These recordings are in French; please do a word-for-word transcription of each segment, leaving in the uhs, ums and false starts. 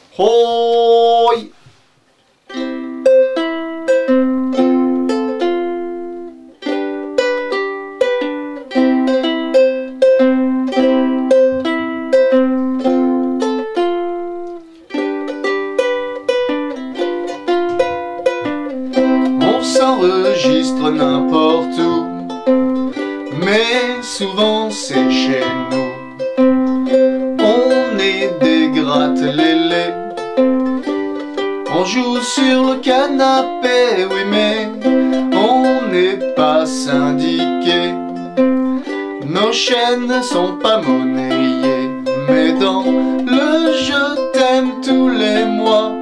Hoi! On s'enregistre n'importe où, mais souvent c'est chez nous. On est des gratte-lélés, on joue sur le canapé, oui, mais on n'est pas syndiqués. Nos chaînes sont pas monnayées, mais dans le je t'aime tous les mois,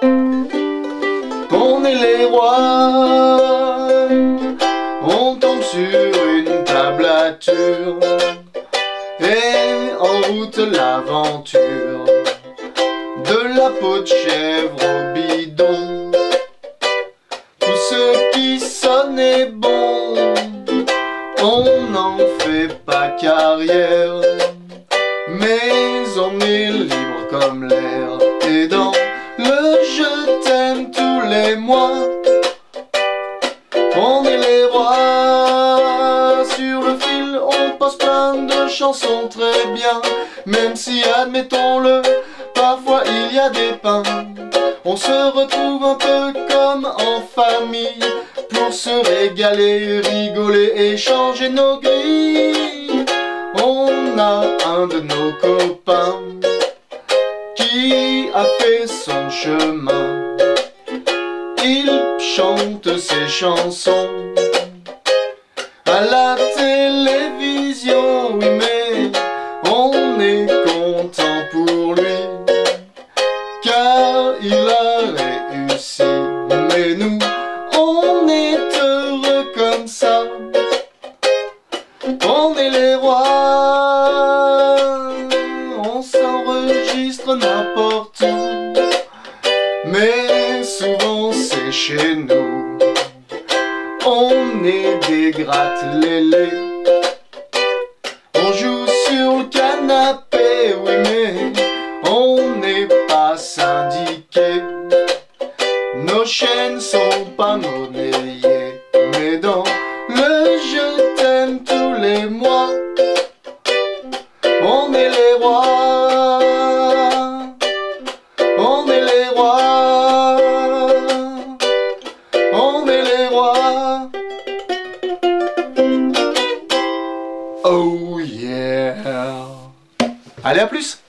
on est les rois. On tombe sur une tablature et en route l'aventure. De la peau de chèvre au bidon, tout ce qui sonne est bon. On n'en fait pas carrière, mais on est libre comme l'air. Et dans le je t'aime tous les mois, on est les rois. Sur le fil on passe plein de chansons très bien, même si, admettons-le, parfois il y a des pains. On se retrouve un peu comme en famille, pour se régaler, rigoler et changer nos grilles. On a un de nos copains qui a fait son chemin. Il chante ses chansons à la télévision, oui, mais on est content pour lui, car il a réussi. Mais nous, on est heureux comme ça, on est les rois. On s'enregistre n'importe où, mais souvent c'est chez nous. On est des gratte-lélés, on joue sur le canapé, oui, mais on n'est pas syndiqués. Nos chaînes sont pas monnayées, mais dans le je t'aime tous les mois, on est les rois. On est les rois. On est les rois. Oh yeah. Allez, à plus!